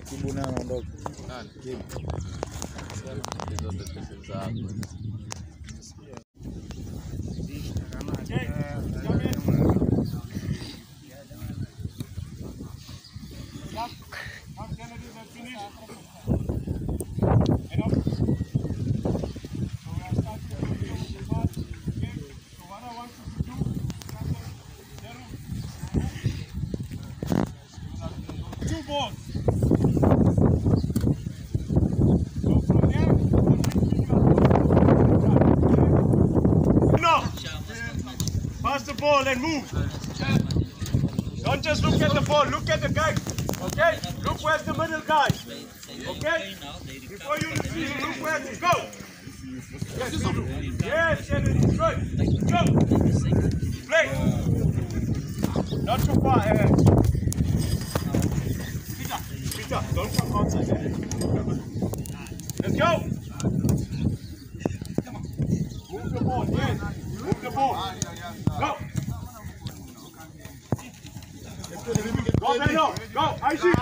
Kibu naye anaondoka. Kibu. Two balls. No. Pass the ball and move. Don't just look at the ball. Look at the guy. Okay? Look where's the middle guy. Okay? Before you receive, look where to go. Yes, Kennedy. Good. Go. Play. Not too far ahead. Peter, don't come outside there. Let's go. Move the ball. Yes. Move the ball. Go. Go, Benno. Go. I see.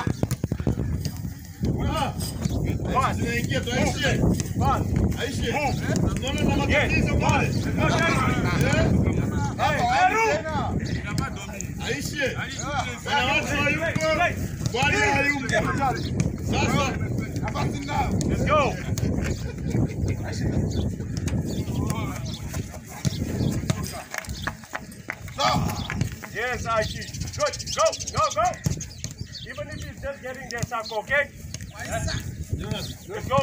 Pass. Pass. Move. Yes. Pass. Go, Hey, Peru. Let's go. Yes, I see. Good. Go. Even if he's just getting there, Sako, okay? Let's go.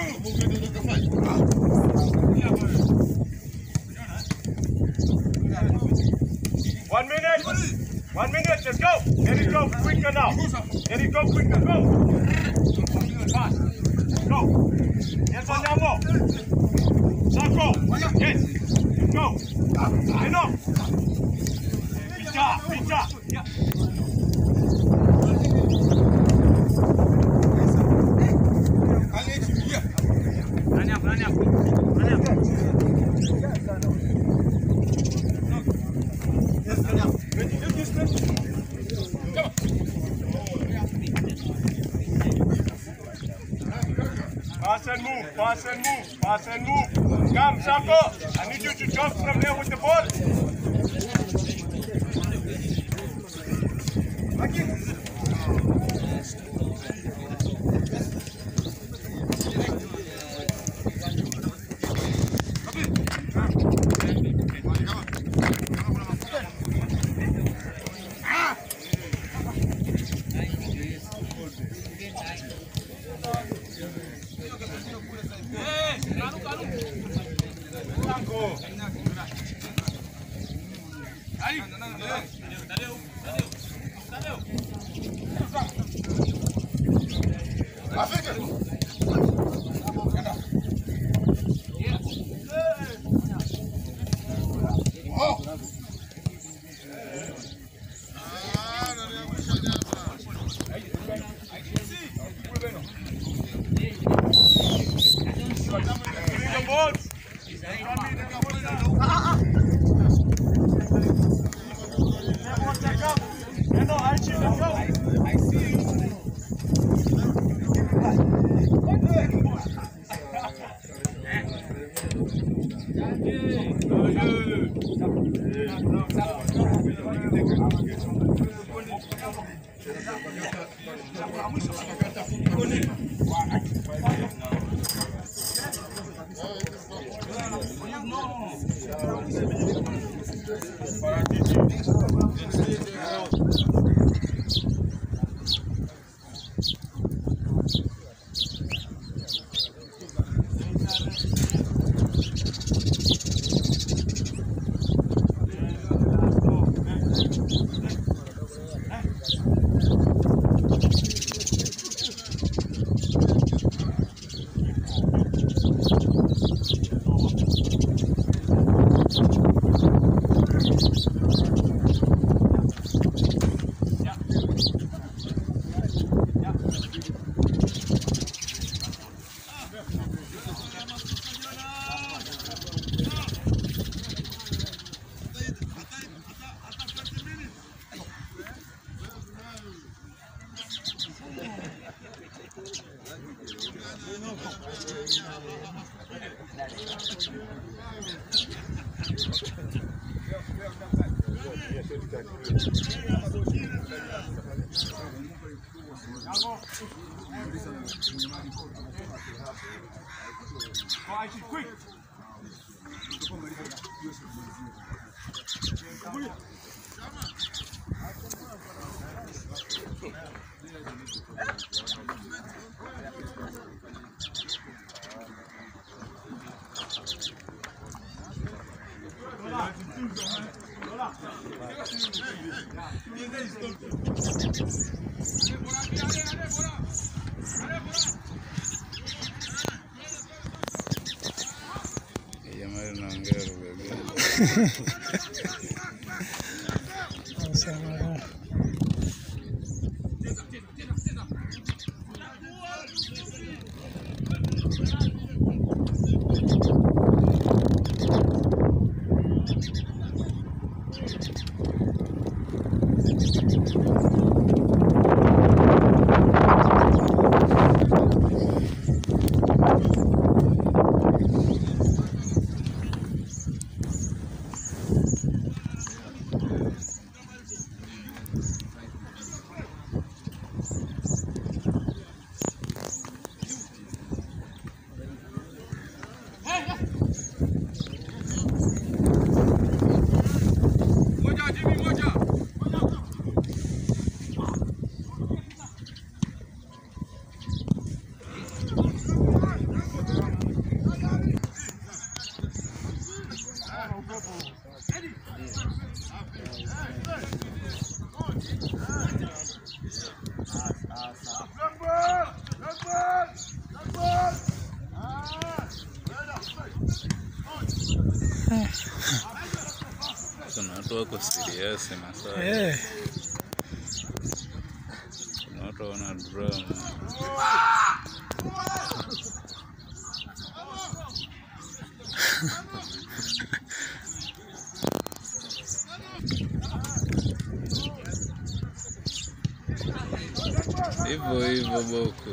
1 minute. 1 minute. Let's go. Let it go quicker now. Let it go quicker. Go. Pass. Go. Yes, on your ball. Sako. Yes. Go. Enough. Peter. Yeah. Pass and move. Come, Sako. I need you to jump from there with the ball. Thank you. Quick. Kuna watu wako serious maswali. Kuna watu wana drama. Hivyo boko.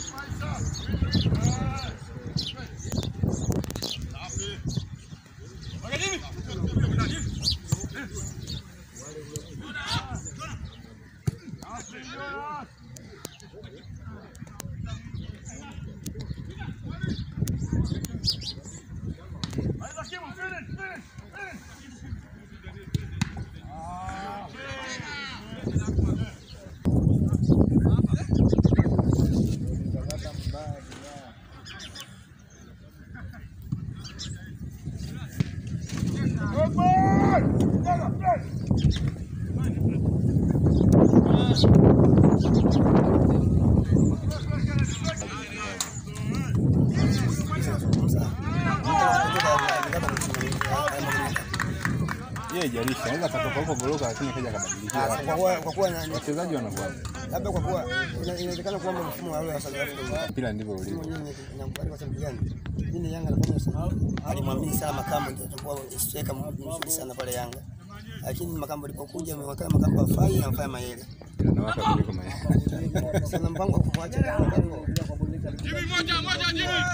Yeye jarishi anaweza katoka huko goroka lakini kaja kabadilika. Kwa kuwa wachezaji wanakuwa labda kwa kuwa inawezekana kwamba mfumo wa South Africa mpira ndivyo ulivyo. Ninakubali kwa sababu gani? Mimi Yanga nafanya sana. Alimwamini sana Makambo ndio atakuwa striker mzuri sana pale Yanga. Lakini Makambo alipokuja amewakana Makambo afai anafanya mayele. Anawaka kuliko mayele. Sana mpango wa kumwacha Makambo. Jimmy moja Jimmy.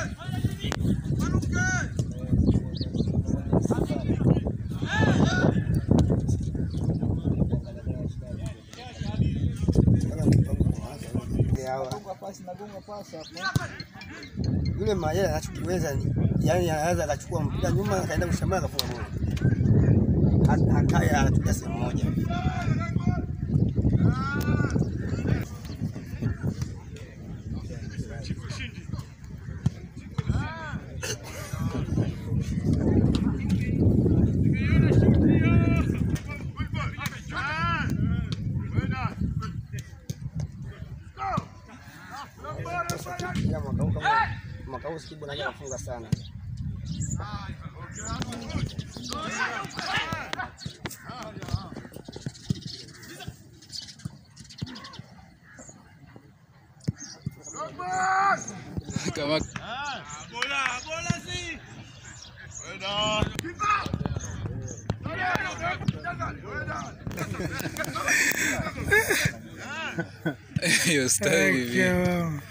Yule Mayele anachokiweza ni yani anaweza akachukua mpira nyuma akaenda kushambulia akafunga goli. Hakaya anatulia sehemu moja. Mwaka huu Sikibu anaanza kufunga sana. Kama bola si. hiyo style.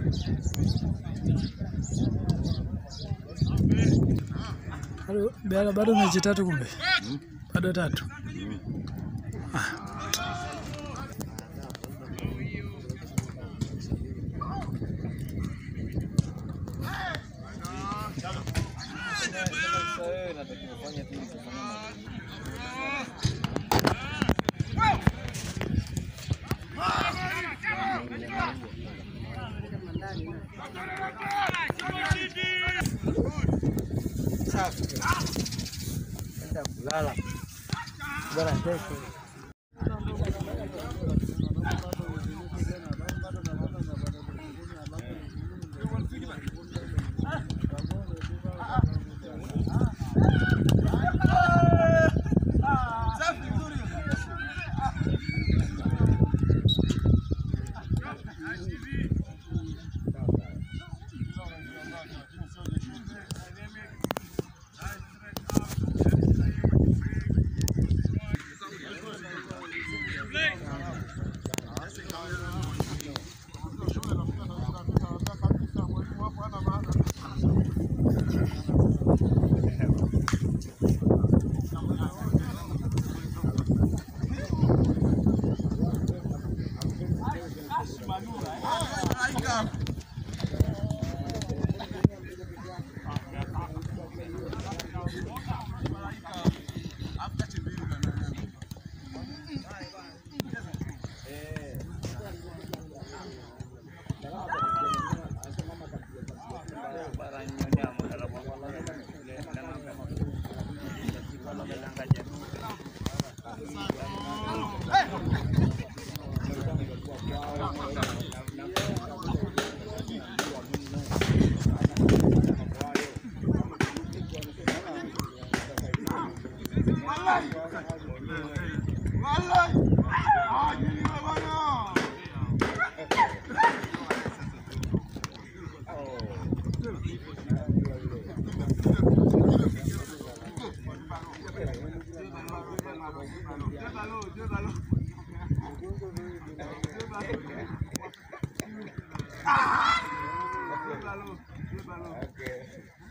Bado mechi tatu kumbe. Bado tatu. Lala. Bora kesho. Okay.